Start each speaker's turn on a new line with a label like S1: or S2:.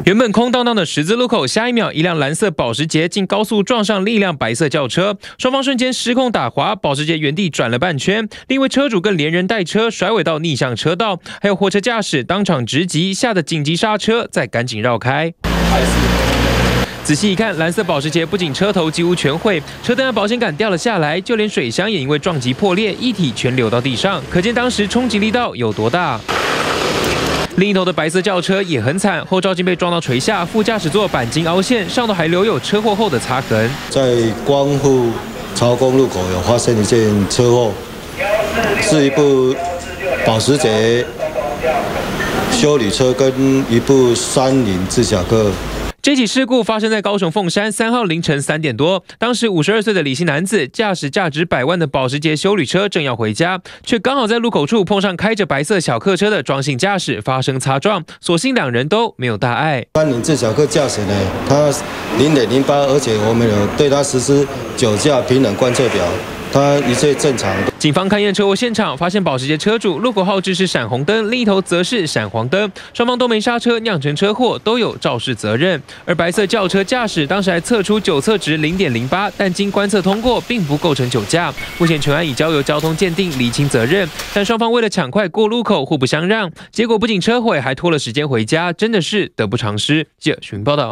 S1: 原本空荡荡的十字路口，下一秒一辆蓝色保时捷竟高速撞上另一辆白色轿车，双方瞬间失控打滑，保时捷原地转了半圈，另一位车主更连人带车甩尾到逆向车道，还有货车驾驶当场直击，吓得紧急刹车，再赶紧绕开。仔细一看，蓝色保时捷不仅车头几乎全毁，车灯和保险杆掉了下来，就连水箱也因为撞击破裂，一体全流到地上，可见当时冲击力道有多大。另一头的白色轿车也很惨，后照镜被撞到垂下，副驾驶座钣金凹陷，上头还留有车祸后的擦痕。
S2: 在光复曹公路口有发生一件车祸，是一部保时捷休旅车跟一部30自小客。
S1: 这起事故发生在高雄凤山3号凌晨3点多，当时52岁的李姓男子驾驶价值100万的保时捷休旅车正要回家，却刚好在路口处碰上开着白色小客车的庄姓驾驶，发生擦撞，所幸两人都没有大碍。
S2: 30自小客驾驶呢，他0.08，而且我们有对他实施酒驾平衡观测表。他一切正常。
S1: 警方勘验车祸现场，发现保时捷车主路口号志是闪红灯，另一头则是闪黄灯，双方都没刹车，酿成车祸，都有肇事责任。而白色轿车驾驶当时还测出酒测值0.08，但经观测通过，并不构成酒驾。目前全案已交由交通鉴定厘清责任，但双方为了抢快过路口，互不相让，结果不仅车毁，还拖了时间回家，真的是得不偿失。记者询报道。